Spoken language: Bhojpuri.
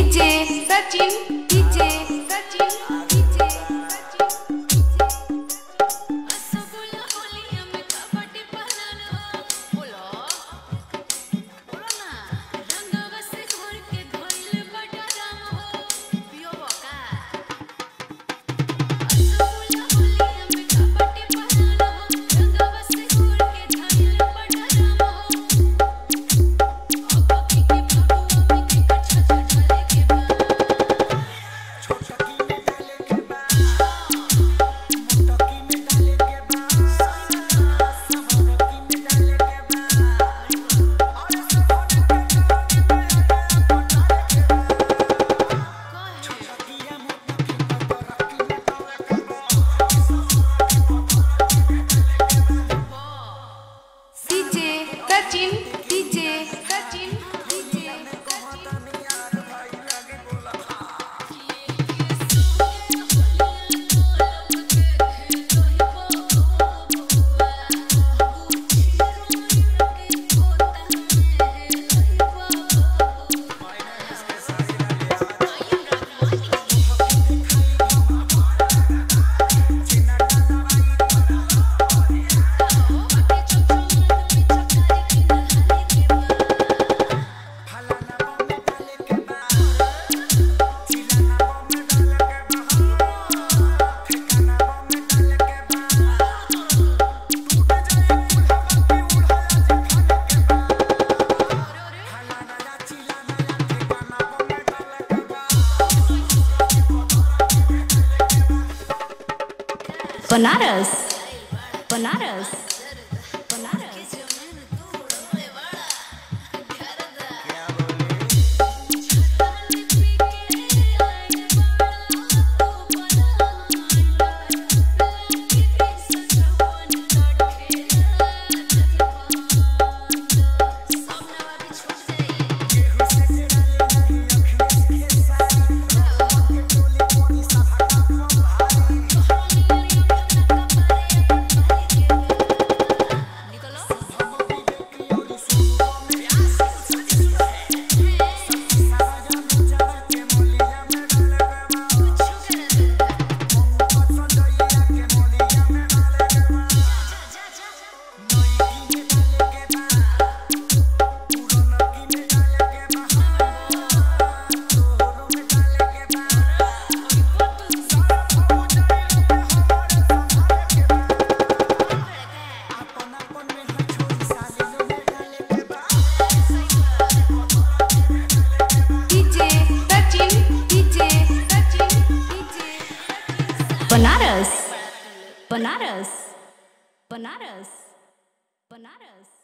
DJ Sachin DJ Sachin DJ असगुल होली में कबड्डी पहनाना बोलो बोलो ना रंगवा से घोर के धोइल बड़ा राम हो पियो का असगुल होली में कबड्डी पहनाना रंगवा से घोर के धोइल बड़ा राम हो सचिन डीजे सचिन डीजे बनारस बनारस बनारस बनारस बनारस बनारस बनारस।